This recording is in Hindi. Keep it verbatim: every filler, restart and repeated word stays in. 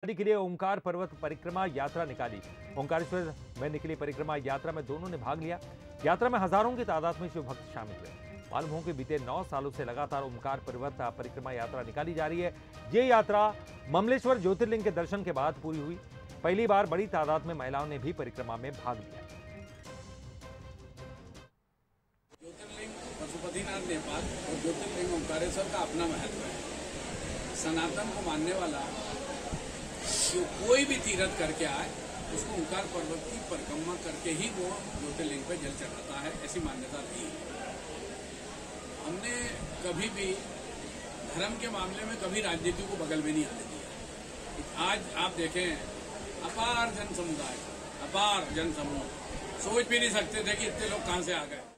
दिवाली के लिए ओंकार पर्वत परिक्रमा यात्रा निकाली। ओंकारेश्वर में निकली परिक्रमा यात्रा में दोनों ने भाग लिया। यात्रा में हजारों की तादाद में शिव भक्त शामिल हुए। मालूम हो कि बीते नौ सालों से लगातार ओंकार पर्वत परिक्रमा यात्रा निकाली जा रही है। ये यात्रा ममलेश्वर ज्योतिर्लिंग के दर्शन के बाद पूरी हुई। पहली बार बड़ी तादाद में महिलाओं ने भी परिक्रमा में भाग लिया। ज्योतिर्लिंग पशुपतिनाथ नेपाल और ज्योतिर्लिंग ओंकारेश्वर का अपना महत्व है। सनातन को मानने वाला जो कोई भी तीर्थ करके आए उसको ओंकार पर्वत की परिक्रमा करके ही वो ज्योतिर्लिंग पे जल चढ़ाता है, ऐसी मान्यता रही है। हमने कभी भी धर्म के मामले में कभी राजनीति को बगल में नहीं आने दिया। आज आप देखें अपार जन समुदाय, अपार जन समूह, सोच भी नहीं सकते थे कि इतने लोग कहां से आ गए।